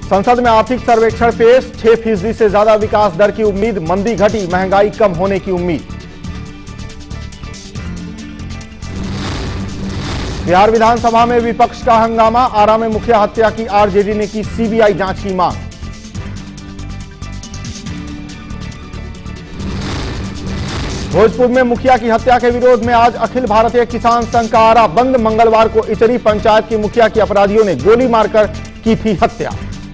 संसद में आर्थिक सर्वेक्षण पेश, 6% से ज्यादा विकास दर की उम्मीद, मंदी घटी, महंगाई कम होने की उम्मीद। बिहार विधानसभा में विपक्ष का हंगामा, आरा में मुखिया हत्या की आरजेडी ने की सीबीआई जांच की मांग। भोजपुर में मुखिया की हत्या के विरोध में आज अखिल भारतीय किसान संघ का आरा बंद, मंगलवार को इचरी पंचायत की मुखिया की अपराधियों ने गोली मारकर की थी हत्या।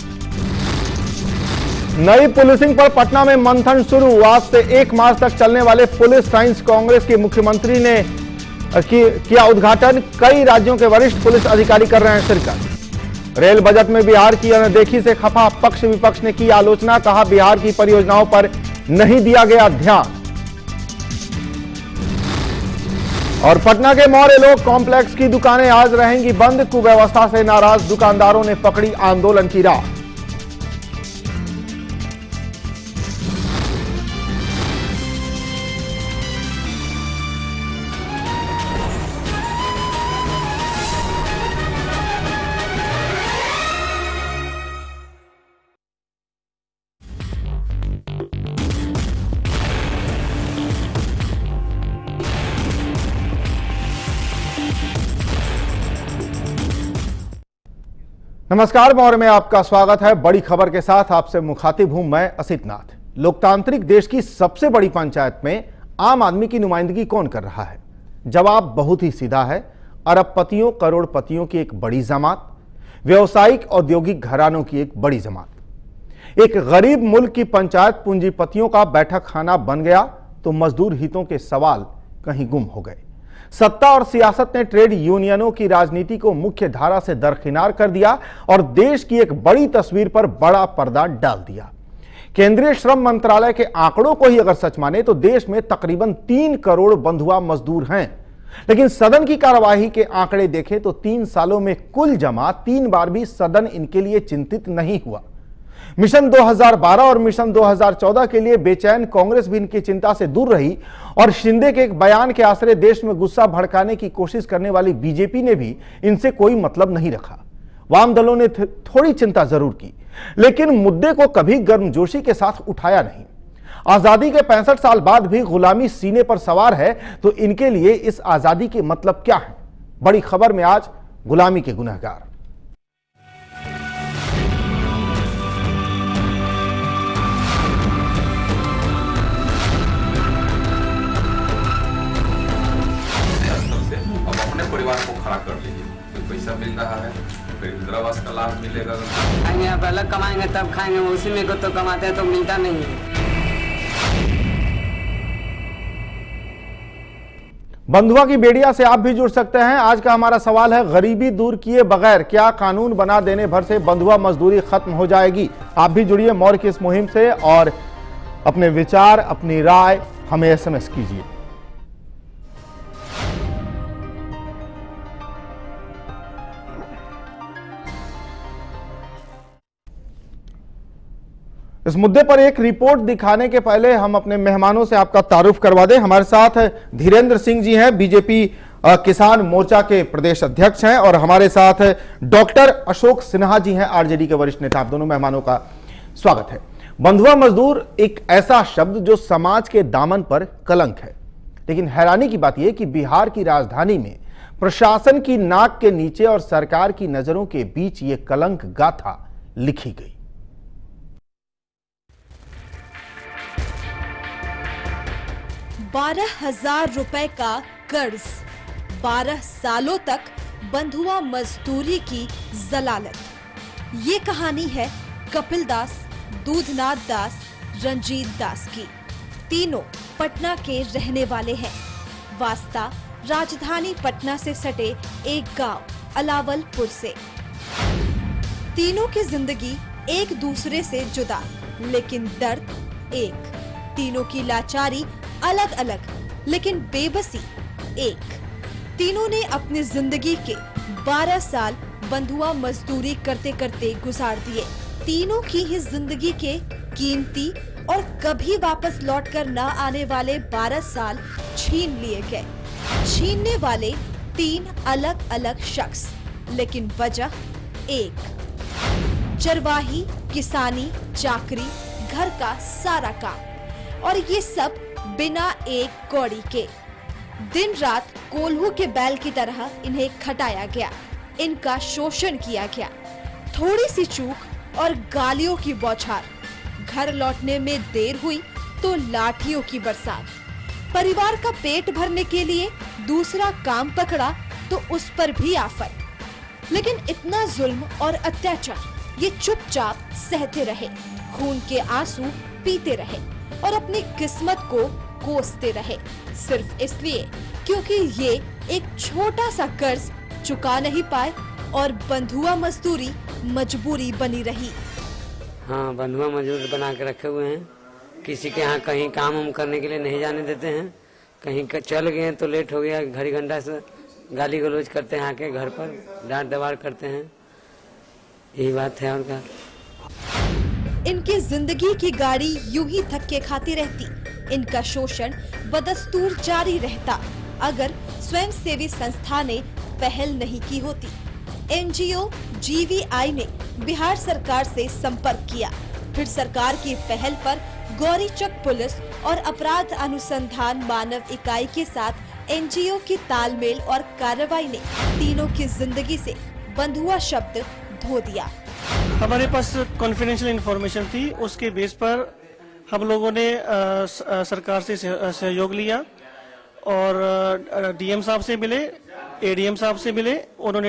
नई पुलिसिंग पर पटना में मंथन शुरू, आज से 1 मार्च तक चलने वाले पुलिस साइंस कांग्रेस के मुख्यमंत्री ने किया उद्घाटन, कई राज्यों के वरिष्ठ पुलिस अधिकारी कर रहे हैं शिरकत। रेल बजट में बिहार की अनदेखी से खफा पक्ष विपक्ष ने की आलोचना, कहा बिहार की परियोजनाओं पर नहीं दिया गया ध्यान। और पटना के मौर्य लोक कॉम्प्लेक्स की दुकानें आज रहेंगी बंद, कुव्यवस्था से नाराज दुकानदारों ने पकड़ी आंदोलन की राह। नमस्कार, मौर्य में आपका स्वागत है। बड़ी खबर के साथ आपसे मुखातिब हूं मैं असित नाथ। लोकतांत्रिक देश की सबसे बड़ी पंचायत में आम आदमी की नुमाइंदगी कौन कर रहा है? जवाब बहुत ही सीधा है, अरबपतियों करोड़पतियों की एक बड़ी जमात, व्यवसायिक औद्योगिक घरानों की एक बड़ी जमात। एक गरीब मुल्क की पंचायत पूंजीपतियों का बैठक खाना बन गया तो मजदूर हितों के सवाल कहीं गुम हो गए। सत्ता और सियासत ने ट्रेड यूनियनों की राजनीति को मुख्य धारा से दरकिनार कर दिया और देश की एक बड़ी तस्वीर पर बड़ा पर्दा डाल दिया। केंद्रीय श्रम मंत्रालय के आंकड़ों को ही अगर सच माने तो देश में तकरीबन 3 करोड़ बंधुआ मजदूर हैं, लेकिन सदन की कार्यवाही के आंकड़े देखें तो 3 सालों में कुल जमा 3 बार भी सदन इनके लिए चिंतित नहीं हुआ। मिशन 2012 और मिशन 2014 के लिए बेचैन कांग्रेस भी इनकी चिंता से दूर रही और शिंदे के एक बयान के आसरे देश में गुस्सा भड़काने की कोशिश करने वाली बीजेपी ने भी इनसे कोई मतलब नहीं रखा। वाम दलों ने थोड़ी चिंता जरूर की, लेकिन मुद्दे को कभी गर्मजोशी के साथ उठाया नहीं। आजादी के 65 साल बाद भी गुलामी सीने पर सवार है, तो इनके लिए इस आजादी के मतलब क्या है? बड़ी खबर में आज गुलामी के गुनहगार। परिवार को खड़ा कर लीजिए, फिर पैसा मिल रहा है, फिर इंदिरावास का लाभ मिलेगा। खाएंगे आप अलग कमाएंगे तब खाएंगे, उसी में को तो कमाते हैं तो मिलता नहीं है। बंधुआ की बेड़िया से आप भी जुड़ सकते हैं। आज का हमारा सवाल है, गरीबी दूर किए बगैर क्या कानून बना देने भर से बंधुआ मजदूरी खत्म हो जाएगी? आप भी जुड़िए मौर्य की इस मुहिम से और अपने विचार, अपनी राय हमें एसएमएस कीजिए। इस मुद्दे पर एक रिपोर्ट दिखाने के पहले हम अपने मेहमानों से आपका तारुफ करवा दें। हमारे साथ धीरेन्द्र सिंह जी हैं, बीजेपी किसान मोर्चा के प्रदेश अध्यक्ष हैं, और हमारे साथ डॉक्टर अशोक सिन्हा जी हैं, आरजेडी के वरिष्ठ नेता। आप दोनों मेहमानों का स्वागत है। बंधुआ मजदूर एक ऐसा शब्द जो समाज के दामन पर कलंक है, लेकिन हैरानी की बात यह कि बिहार की राजधानी में प्रशासन की नाक के नीचे और सरकार की नजरों के बीच ये कलंक गाथा लिखी गई। 12,000 रुपए का कर्ज, 12 सालों तक बंधुआ मजदूरी की जलालत। ये कहानी है कपिल दास, दूधनाथ दास, रंजीत दास की। तीनों पटना के रहने वाले हैं। वास्ता राजधानी पटना से सटे एक गांव अलावलपुर से। तीनों की जिंदगी एक दूसरे से जुदा, लेकिन दर्द एक। तीनों की लाचारी अलग अलग, लेकिन बेबसी एक। तीनों ने अपनी जिंदगी के 12 साल बंधुआ मजदूरी करते करते गुजार दिए। तीनों की ही जिंदगी के कीमती और कभी वापस लौटकर न आने वाले 12 साल छीन लिए गए। छीनने वाले 3 अलग अलग शख्स, लेकिन वजह एक। चरवाही, किसानी, चाकरी, घर का सारा काम, और ये सब बिना एक कौड़ी के। दिन रात कोल्हू के बैल की तरह इन्हें खटाया गया, इनका शोषण किया गया। थोड़ी सी चूक और गालियों की बौछार, घर लौटने में देर हुई तो लाठियों की बरसात। परिवार का पेट भरने के लिए दूसरा काम पकड़ा तो उस पर भी आफत। लेकिन इतना जुल्म और अत्याचार ये चुपचाप सहते रहे, खून के आंसू पीते रहे और अपनी किस्मत को कोसते रहे, सिर्फ इसलिए क्योंकि ये एक छोटा सा कर्ज चुका नहीं पाए और बंधुआ मजदूरी मजबूरी बनी रही। हाँ, बंधुआ मजदूर बना के रखे हुए हैं। किसी के यहाँ कहीं काम हम करने के लिए नहीं जाने देते हैं। कहीं चल गए तो लेट हो गया, घड़ी घंटा से गाली गलौज करते हैं, आके घर पर डांट दबाड़ करते हैं। यही बात है। और क्या, इनकी जिंदगी की गाड़ी यूं ही धक्के खाती रहती, इनका शोषण बदस्तूर जारी रहता अगर स्वयंसेवी संस्था ने पहल नहीं की होती। एनजीओ जीवीआई ने बिहार सरकार से संपर्क किया, फिर सरकार की पहल पर गौरीचक पुलिस और अपराध अनुसंधान मानव इकाई के साथ एनजीओ की तालमेल और कार्रवाई ने तीनों की जिंदगी से बंधुआ शब्द धो दिया। हमारे पास कॉन्फिडेंशियल इंफॉर्मेशन थी, उसके बेस पर हम लोगों ने सरकार से सहयोग लिया और डीएम साहब से मिले, एडीएम साहब से मिले। उन्होंने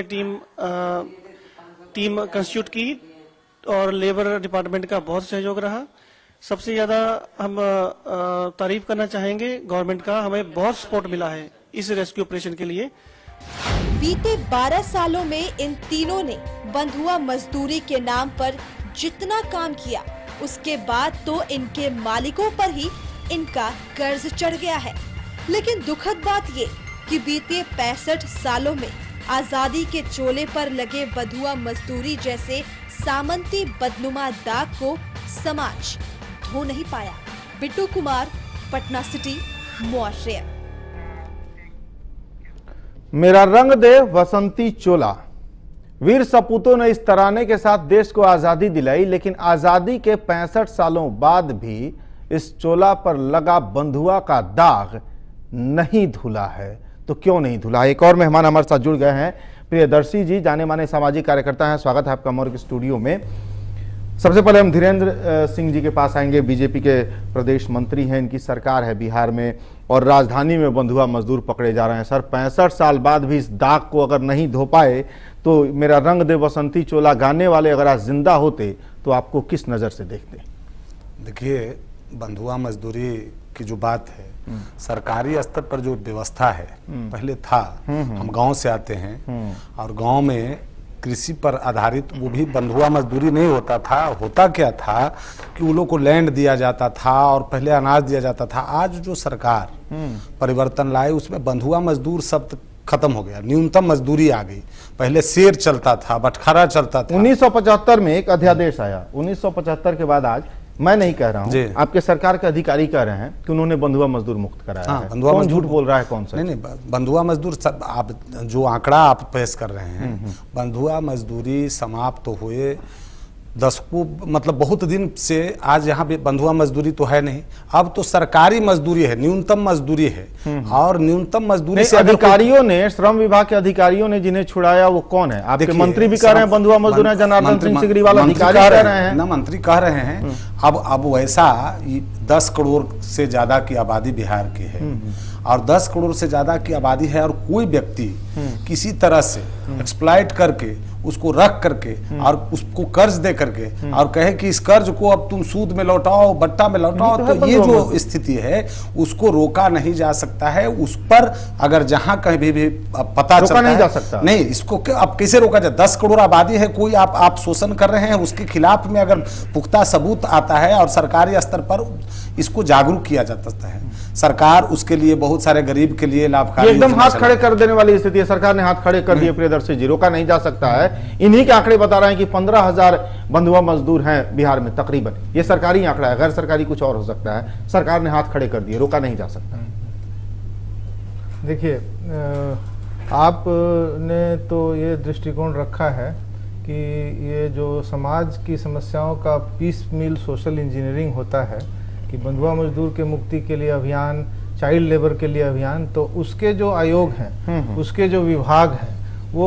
टीम कंस्टिट्यूट की और लेबर डिपार्टमेंट का बहुत सहयोग रहा। सबसे ज्यादा हम तारीफ करना चाहेंगे गवर्नमेंट का, हमें बहुत सपोर्ट मिला है इस रेस्क्यू ऑपरेशन के लिए। बीते 12 सालों में इन तीनों ने बंधुआ मजदूरी के नाम पर जितना काम किया, उसके बाद तो इनके मालिकों पर ही इनका कर्ज चढ़ गया है। लेकिन दुखद बात ये कि बीते 65 सालों में आजादी के चोले पर लगे बंधुआ मजदूरी जैसे सामंती बदनुमा दाग को समाज धो नहीं पाया। बिट्टू कुमार, पटना सिटी, मुआशरिया। मेरा रंग दे वसंती चोला। वीर सपूतों ने इस तराने के साथ देश को आजादी दिलाई, लेकिन आजादी के 65 सालों बाद भी इस चोला पर लगा बंधुआ का दाग नहीं धुला है। तो क्यों नहीं धुला? एक और मेहमान हमारे साथ जुड़ गए हैं, प्रियदर्शी जी, जाने माने सामाजिक कार्यकर्ता हैं। स्वागत है आपका मोर के स्टूडियो में। सबसे पहले हम धीरेन्द्र सिंह जी के पास आएंगे। बीजेपी के प्रदेश मंत्री हैं, इनकी सरकार है बिहार में और राजधानी में बंधुआ मजदूर पकड़े जा रहे हैं। सर, 65 साल बाद भी इस दाग को अगर नहीं धो पाए तो मेरा रंग दे बसंती चोला गाने वाले अगर आज जिंदा होते तो आपको किस नज़र से देखते? देखिए, बंधुआ मजदूरी की जो बात है, सरकारी स्तर पर जो व्यवस्था है पहले था। हम गांव से आते हैं और गांव में कृषि पर आधारित वो भी बंधुआ मजदूरी नहीं होता था। होता क्या था कि उन लोग को लैंड दिया जाता था और पहले अनाज दिया जाता था। आज जो सरकार परिवर्तन लाए उसमें बंधुआ मजदूर शब्द खत्म हो गया, न्यूनतम मजदूरी आ गई। पहले शेर चलता था, बटखरा चलता था। 1975 में एक अध्यादेश आया। 1975 के बाद आज, मैं नहीं कह रहा हूँ, आपके सरकार के अधिकारी कह रहे हैं कि उन्होंने बंधुआ मजदूर मुक्त कराया है। कौन झूठ बोल रहा है, कौन सा? नहीं, बंधुआ मजदूर आप जो आंकड़ा आप पेश कर रहे हैं, बंधुआ मजदूरी समाप्त तो हुए दशकों, मतलब बहुत दिन से आज यहाँ पे बंधुआ मजदूरी तो है नहीं। अब तो सरकारी मजदूरी है, न्यूनतम मजदूरी है। और न्यूनतम मजदूरी से अधिकारियों ने, श्रम विभाग के अधिकारियों ने जिन्हें छुड़ाया वो कौन है? आपके मंत्री भी कह रहे हैं बंधुआ मजदूर है, जनार्दन सिंह सिगरीवाल अधिकारी कह रहे हैं ना, मंत्री कह रहे हैं। अब वैसा 10 करोड़ से ज्यादा की आबादी बिहार की है और 10 करोड़ से ज्यादा की आबादी है और कोई व्यक्ति किसी तरह से एक्सप्लॉइट करके उसको रख करके और उसको कर्ज दे करके और कहे कि इस कर्ज को अब तुम सूद में लौटाओ, बट्टा में लौटाओ, तो ये जो स्थिति है उसको रोका नहीं जा सकता है। उस पर अगर जहां कहीं भी पता चलता नहीं जा सकता, नहीं, इसको अब कैसे रोका जाए? 10 करोड़ आबादी है, कोई आप शोषण कर रहे हैं, उसके खिलाफ में अगर पुख्ता सबूत आता है और सरकारी स्तर पर इसको जागरूक किया जाता है, सरकार उसके लिए बहुत सारे गरीब के लिए लाभकारी एकदम हाथ खड़े कर देने वाली स्थिति है। सरकार ने हाथ खड़े कर दिए प्रियदर्शी जी, रोका नहीं जा सकता है। इन्हीं के आंकड़े बता रहे हैं कि 15,000 बंधुआ मजदूर हैं बिहार में तकरीबन। ये सरकारी आंकड़ा है, गैर सरकारी कुछ और हो सकता है। सरकार ने हाथ खड़े कर दिए, रोका नहीं जा सकता। देखिए, आपने तो ये दृष्टिकोण रखा है कि ये जो समाज की समस्याओं का पीस मील सोशल इंजीनियरिंग होता है कि बंधुआ मजदूर के मुक्ति के लिए अभियान, चाइल्ड लेबर के लिए अभियान, तो उसके जो आयोग हैं, उसके जो विभाग हैं, वो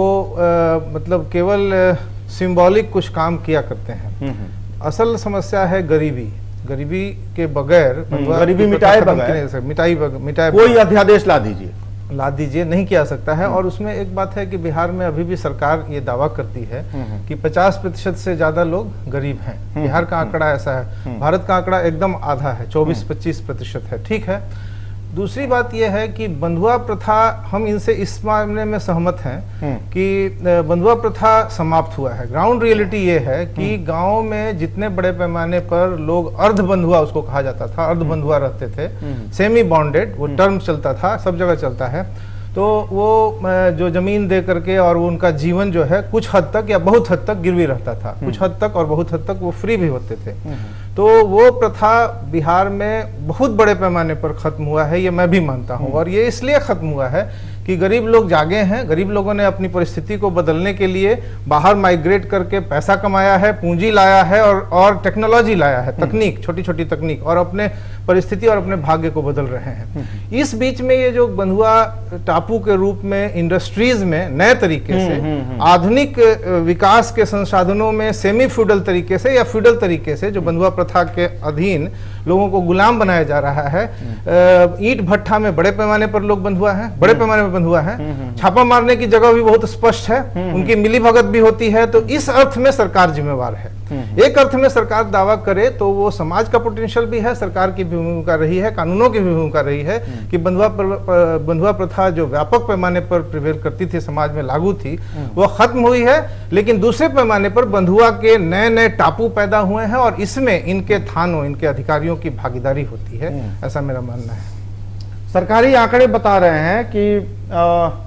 मतलब केवल सिंबॉलिक कुछ काम किया करते हैं। असल समस्या है गरीबी। गरीबी के बगैर, गरीबी मिटाए बगैर मिटाए कोई अध्यादेश ला दीजिए, नहीं किया सकता है। और उसमें एक बात है कि बिहार में अभी भी सरकार ये दावा करती है कि 50% से ज्यादा लोग गरीब हैं। बिहार का आंकड़ा ऐसा है, भारत का आंकड़ा एकदम आधा है, 24-25% है। ठीक है। दूसरी बात यह है कि बंधुआ प्रथा, हम इनसे इस मामले में सहमत हैं कि बंधुआ प्रथा समाप्त हुआ है। ग्राउंड रियलिटी ये है कि गांव में जितने बड़े पैमाने पर लोग अर्ध बंधुआ, उसको कहा जाता था, अर्ध बंधुआ रहते थे, सेमी बॉन्डेड, वो टर्म चलता था, सब जगह चलता है, तो वो जो जमीन दे करके और उनका जीवन जो है कुछ हद तक या बहुत हद तक गिरवी रहता था, कुछ हद तक और बहुत हद तक वो फ्री भी होते थे। तो वो प्रथा बिहार में बहुत बड़े पैमाने पर खत्म हुआ है, ये मैं भी मानता हूँ। और ये इसलिए खत्म हुआ है कि गरीब लोग जागे हैं, गरीब लोगों ने अपनी परिस्थिति को बदलने के लिए बाहर माइग्रेट करके पैसा कमाया है, पूंजी लाया है और टेक्नोलॉजी लाया है, तकनीक, छोटी छोटी तकनीक, और अपने परिस्थिति और अपने भाग्य को बदल रहे हैं। इस बीच में ये जो बंधुआ टापू के रूप में इंडस्ट्रीज में नए तरीके से आधुनिक विकास के संसाधनों में सेमी फ्यूडल तरीके से या फ्यूडल तरीके से जो बंधुआ प्रथा के अधीन लोगों को गुलाम बनाया जा रहा है। ईंट भट्ठा में बड़े पैमाने पर लोग बंधुआ हैं, बड़े पैमाने पर बंधुआ हैं। छापा मारने की जगह भी बहुत स्पष्ट है, उनकी मिलीभगत भी होती है। तो इस अर्थ में सरकार जिम्मेवार है। एक अर्थ में सरकार दावा करे तो वो समाज का पोटेंशियल भी है, सरकार की भी भूमिका रही है, कानूनों की भी भूमिका रही है कि बंधुआ प्रथा जो व्यापक पैमाने पर प्रिवेल करती थी, समाज में लागू थी, वो खत्म हुई है। लेकिन दूसरे पैमाने पर बंधुआ के नए नए टापू पैदा हुए हैं और इसमें इनके थानों, इनके अधिकारियों की भागीदारी होती है, ऐसा मेरा मानना है। सरकारी आंकड़े बता रहे हैं कि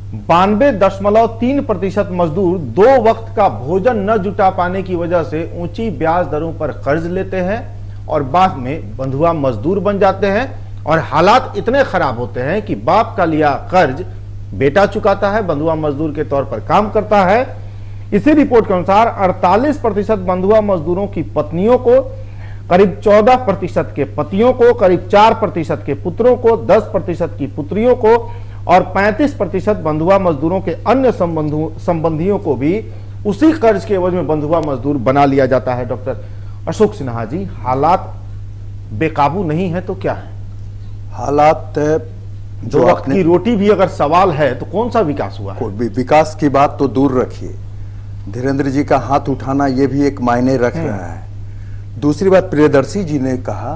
92.3% मजदूर 2 वक्त का भोजन न जुटा पाने की वजह से ऊंची ब्याज दरों पर कर्ज लेते हैं और बाद में बंधुआ मजदूर बन जाते हैं। और हालात इतने खराब होते हैं कि बाप का लिया कर्ज बेटा चुकाता है, बंधुआ मजदूर के तौर पर काम करता है। इसी रिपोर्ट के अनुसार 48% बंधुआ मजदूरों की पत्नियों को, करीब 14% के पतियों को, करीब 4% के पुत्रों को, 10% की पुत्रियों को और 35% बंधुआ मजदूरों के अन्य संबंधियों को भी उसी कर्ज के एवज में बंधुआ मजदूर बना लिया जाता है। डॉक्टर अशोक सिन्हा जी, हालात बेकाबू नहीं है तो क्या है? हालात जो वक्त की रोटी भी अगर सवाल है तो कौन सा विकास हुआ है? विकास की बात तो दूर रखिए, धीरेन्द्र जी का हाथ उठाना ये भी एक मायने रख रहा है। दूसरी बात, प्रियदर्शी जी ने कहा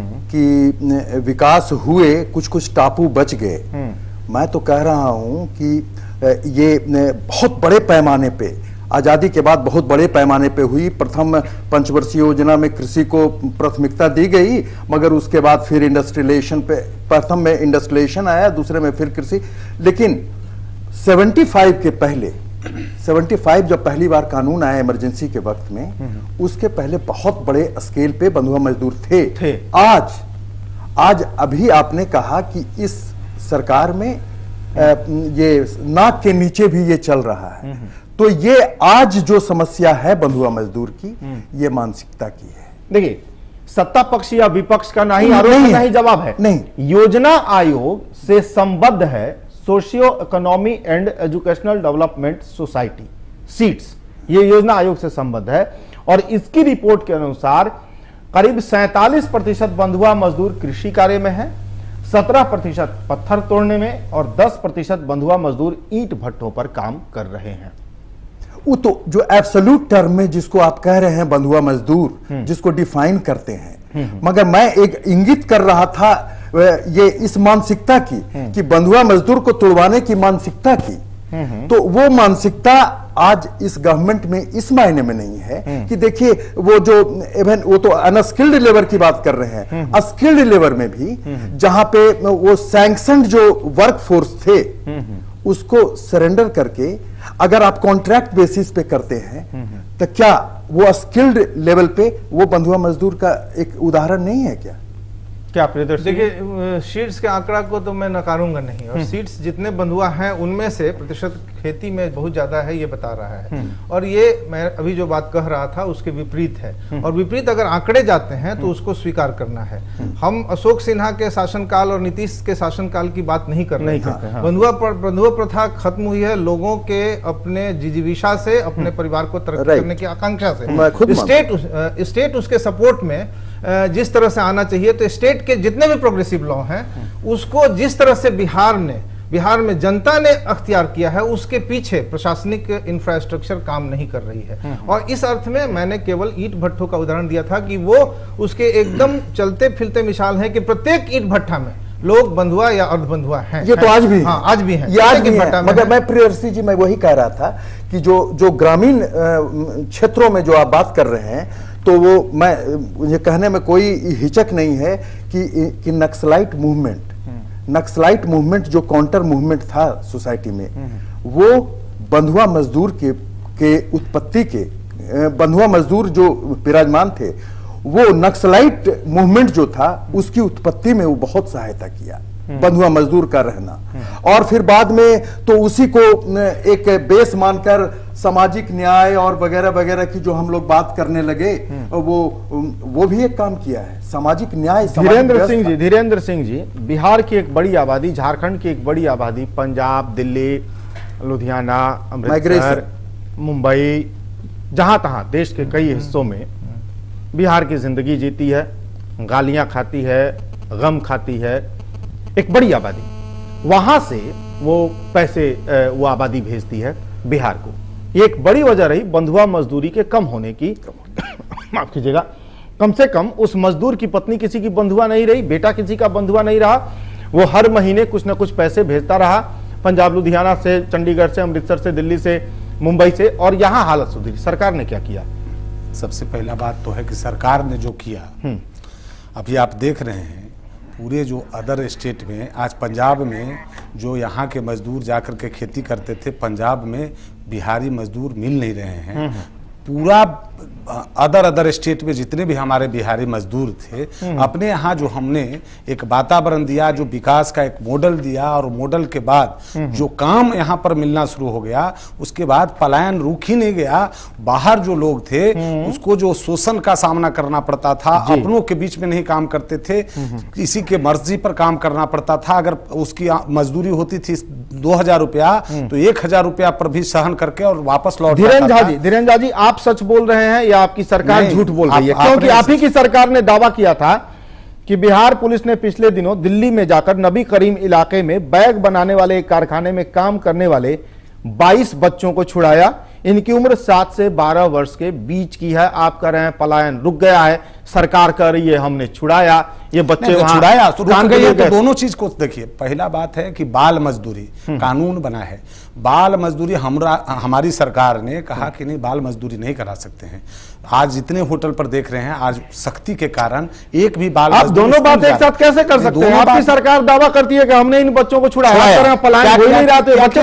कि विकास हुए, कुछ कुछ टापू बच गए। मैं तो कह रहा हूं कि ये बहुत बड़े पैमाने पे, आजादी के बाद बहुत बड़े पैमाने पे हुई। प्रथम पंचवर्षीय योजना में कृषि को प्राथमिकता दी गई, मगर उसके बाद फिर इंडस्ट्रियलाइजेशन पे, प्रथम में इंडस्ट्रियलाइजेशन आया, दूसरे में फिर कृषि। लेकिन 75 के पहले, 75 जब पहली बार कानून आया इमरजेंसी के वक्त में, उसके पहले बहुत बड़े स्केल पे बंधुआ मजदूर थे। आज अभी आपने कहा कि इस सरकार में ये नाक के नीचे भी ये चल रहा है। तो ये आज जो समस्या है बंधुआ मजदूर की, ये मानसिकता की है। देखिए, सत्ता पक्ष या विपक्ष का ना ही आरोप ना ही जवाब है। नहीं, योजना आयोग से संबद्ध है socio economy and educational development society, seats, ये योजना आयोग से संबद्ध है। और इसकी रिपोर्ट के अनुसार करीब 47% बंधुआ मजदूर कृषि कार्य में है, 17% पत्थर तोड़ने में और 10% बंधुआ मजदूर ईंट भट्टों पर काम कर रहे हैं। वो तो जो एब्सोल्यूट टर्म में जिसको आप कह रहे हैं बंधुआ मजदूर, जिसको डिफाइन करते हैं, मगर मैं एक इंगित कर रहा था ये इस मानसिकता की कि बंधुआ मजदूर को तुड़वाने की मानसिकता की। तो वो मानसिकता आज इस गवर्नमेंट में इस मायने में नहीं है कि देखिए वो जो इवन वो तो अनस्किल्ड लेबर की बात कर रहे हैं, स्किल्ड लेबर में भी जहां पे वो सैंक्शनड जो वर्क फोर्स थे उसको सरेंडर करके अगर आप कॉन्ट्रैक्ट बेसिस पे करते हैं तो क्या वो स्किल्ड लेवल पे वो बंधुआ मजदूर का एक उदाहरण नहीं है क्या? क्या प्रियदर्शी? देखिए, सीट्स के आंकड़ा को तो मैं नकारूंगा नहीं, और सीट्स जितने बंधुआ हैं उनमें से प्रतिशत खेती में बहुत ज्यादा है, ये बता रहा है। और ये मैं अभी जो बात कह रहा था उसके विपरीत है, और विपरीत अगर आंकड़े जाते हैं तो उसको स्वीकार करना है। हम अशोक सिन्हा के शासनकाल और नीतीश के शासनकाल की बात नहीं कर रहे हैं। बंधुआ प्रथा खत्म हुई है लोगों के अपने जिजीविका से, अपने परिवार को तरक्की करने की आकांक्षा से। स्टेट उसके सपोर्ट में जिस तरह से आना चाहिए, तो स्टेट के जितने भी प्रोग्रेसिव लॉ हैं उसको जिस तरह से बिहार में जनता ने अख्तियार किया है, उसके पीछे प्रशासनिक इंफ्रास्ट्रक्चर काम नहीं कर रही है। और इस अर्थ में मैंने केवल ईंट भट्ठों का उदाहरण दिया था कि वो उसके एकदम चलते फिरते मिसाल है कि प्रत्येक ईंट भट्ठा में लोग बंधुआ या अर्धबंधुआ हैं। ये तो आज भी, हाँ, आज भी है, मगर मैं प्रियदर्शी जी, मैं वही कह रहा था कि जो ग्रामीण क्षेत्रों में जो आप बात कर रहे हैं, तो वो मैं ये कहने में कोई हिचक नहीं है कि नक्सलाइट मूवमेंट जो काउंटर मूवमेंट था सोसाइटी में, वो बंधुआ मजदूर के उत्पत्ति के, बंधुआ मजदूर जो विराजमान थे, वो नक्सलाइट मूवमेंट जो था उसकी उत्पत्ति में वो बहुत सहायता किया, बंधुआ मजदूर का रहना। और फिर बाद में तो उसी को एक बेस मानकर सामाजिक न्याय और वगैरह वगैरह की जो हम लोग बात करने लगे, वो भी एक काम किया है, सामाजिक न्याय। धीरेन्द्र सिंह जी, बिहार की एक बड़ी आबादी, झारखंड की एक बड़ी आबादी, पंजाब, दिल्ली, लुधियाना, अमृतसर, मुंबई, जहां तहां देश के कई हिस्सों में बिहार की जिंदगी जीती है, गालियां खाती है, गम खाती है, एक बड़ी आबादी। वहां से वो पैसे वो आबादी भेजती है बिहार को। ये एक बड़ी वजह रही बंधुआ मजदूरी के कम होने की। माफ कीजिएगा, कम से कम उस मजदूर की पत्नी किसी की बंधुआ नहीं रही, बेटा किसी का बंधुआ नहीं रहा, वो हर महीने कुछ ना कुछ पैसे भेजता रहा, पंजाब, लुधियाना से, चंडीगढ़ से, अमृतसर से, दिल्ली से, मुंबई से, और यहाँ हालत सुधरी। सरकार ने क्या किया? सबसे पहला बात तो है कि सरकार ने जो किया, अभी आप देख रहे हैं पूरे जो अदर स्टेट में, आज पंजाब में जो यहाँ के मजदूर जाकर के खेती करते थे, पंजाब में बिहारी मजदूर मिल नहीं रहे हैं। पूरा अदर स्टेट में जितने भी हमारे बिहारी मजदूर थे, अपने यहाँ जो हमने एक वातावरण दिया, जो विकास का एक मॉडल दिया, और मॉडल के बाद जो काम यहाँ पर मिलना शुरू हो गया, उसके बाद पलायन रुक ही नहीं गया। बाहर जो लोग थे उसको जो शोषण का सामना करना पड़ता था, अपनों के बीच में नहीं काम करते थे, किसी के मर्जी पर काम करना पड़ता था। अगर उसकी मजदूरी होती थी 2000 रुपया, तो 1000 रुपया पर भी सहन करके और वापस लौट। धीरेन्द्र झा जी, आप सच बोल रहे हैं या आपकी सरकार झूठ बोल रही है? क्योंकि आप ही की सरकार ने दावा किया था कि बिहार पुलिस ने पिछले दिनों दिल्ली में जाकर नबी करीम इलाके में बैग बनाने वाले एक कारखाने में काम करने वाले 22 बच्चों को छुड़ाया। इनकी उम्र 7 से 12 वर्ष के बीच की है। आप कह रहे हैं पलायन रुक गया है, सरकार कह रही है हमने छुड़ाया, ये बच्चे वहां छुड़ाया तो रुक गई है। तो दोनों चीज को देखिए, पहला बात है कि बाल मजदूरी कानून बना है, बाल मजदूरी हमारी सरकार ने कहा कि नहीं, बाल मजदूरी नहीं करा सकते हैं। आज जितने होटल पर देख रहे हैं, आज सख्ती के कारण एक भी बाल आप दोनों बात एक साथ कैसे कर सकते हैं? आपकी सरकार दावा करती है कि हमने इन बच्चों को छुड़ाया, पलायन हो नहीं रहा,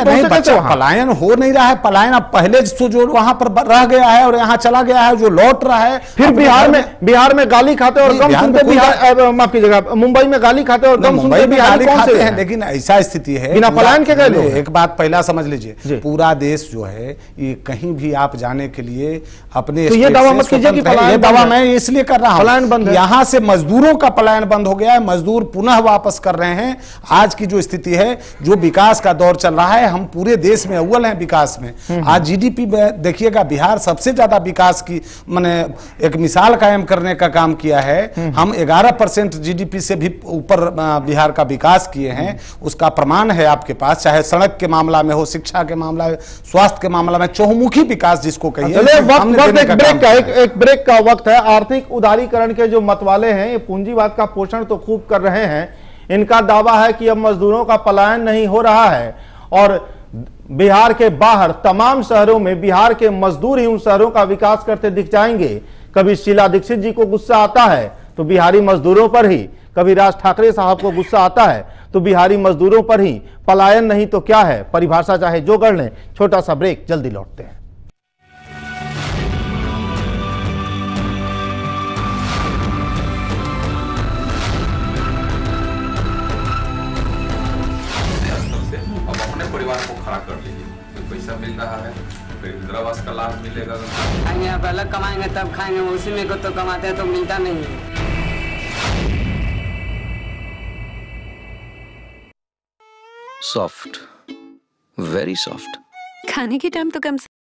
पलायन हो नहीं रहा है। पलायन अब पहले जो वहां पर रह गया है और यहाँ चला गया है, जो लौट रहा है, फिर बिहार में गाली खाते और गम सुनते, माफ कीजिएगा, मुंबई में गाली खाते और गम सुनते गाली खाते हैं। लेकिन ऐसा स्थिति है, बिना पलायन के गए। एक बात पहला समझ लीजिए, पूरा देश जो है, ये कहीं भी आप जाने के लिए अपने तो ये दावा मत कीजिए कि ये दावा मैं इसलिए कर रहा हूं, यहां से मजदूरों का पलायन बंद हो गया है, मजदूर पुनः वापस कर रहे हैं। आज की जो स्थिति है, जो विकास का दौर चल रहा है, हम पूरे देश में अव्वल हैं विकास में। आज जीडीपी देखिएगा, बिहार सबसे ज्यादा विकास की माने एक मिसाल कायम करने का काम किया है। हम 11% जीडीपी से भी ऊपर बिहार का विकास किए हैं। उसका प्रमाण है आपके पास, चाहे सड़क के मामला में हो, शिक्षा के मामला में, स्वास्थ्य के मामला में, चहुमुखी विकास जिसको कहिए। एक ब्रेक का वक्त है। आर्थिक उदारीकरण के जो मतवाले हैं, ये पूंजीवाद का पोषण तो खूब कर रहे हैं। इनका दावा है कि अब मजदूरों का पलायन नहीं हो रहा है, और बिहार के बाहर तमाम शहरों में बिहार के मजदूर ही उन शहरों का विकास करते दिख जाएंगे। कभी शीला दीक्षित जी को गुस्सा आता है तो बिहारी मजदूरों पर ही, कभी राज ठाकरे साहब को गुस्सा आता है तो बिहारी मजदूरों पर ही। पलायन नहीं तो क्या है, परिभाषा चाहे जो कर लें। छोटा सा ब्रेक, जल्दी लौटते हैं। अलग कमाएंगे तब खाएंगे, उसी में को तो कमाते हैं तो मिलता नहीं है। Soft, very soft. खाने के टाइम तो कम से